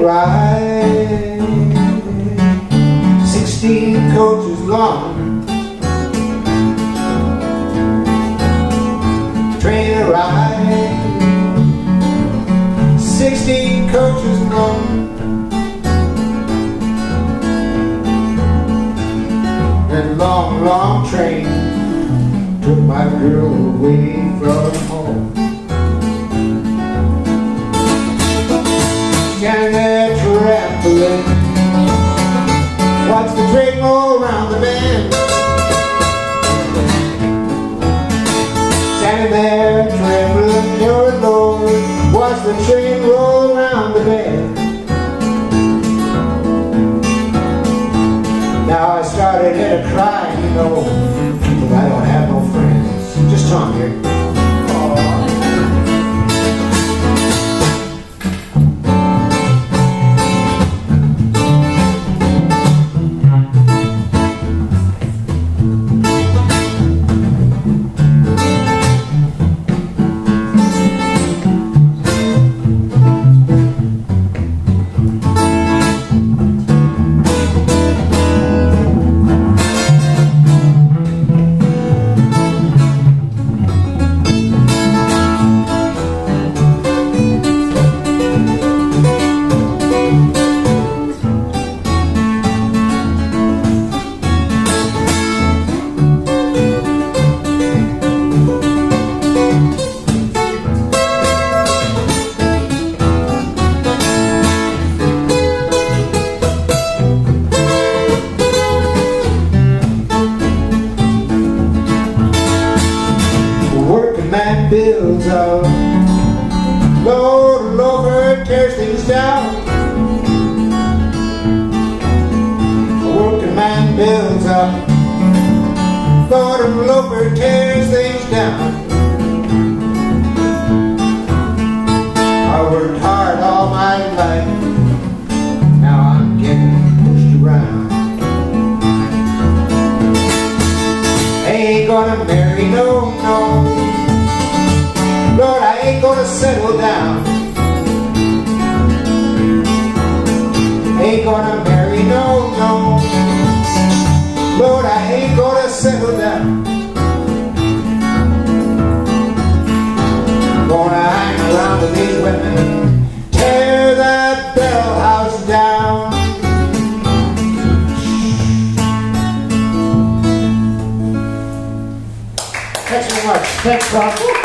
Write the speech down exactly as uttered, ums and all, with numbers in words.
ride, sixteen coaches long. Train ride, sixteen coaches long. That long, long train took my girl away from home. Standing there trembling, watch the train roll around the bend. Standing there trembling, your Lord, watch the train roll around the bend. Now I started to cry, you know, but I don't have no friends. Just Tom here. Man builds up, load and loafer tears things down. A working man builds up, load and loafer tears things down. I worked hard all my life, now I'm getting pushed around. I ain't gonna marry no, no, Lord, I ain't gonna settle down. Ain't gonna marry, no, no. Lord, I ain't gonna settle down. I'm gonna hang around with these women, tear that barrel house down. Thanks so much. Thanks, Bob.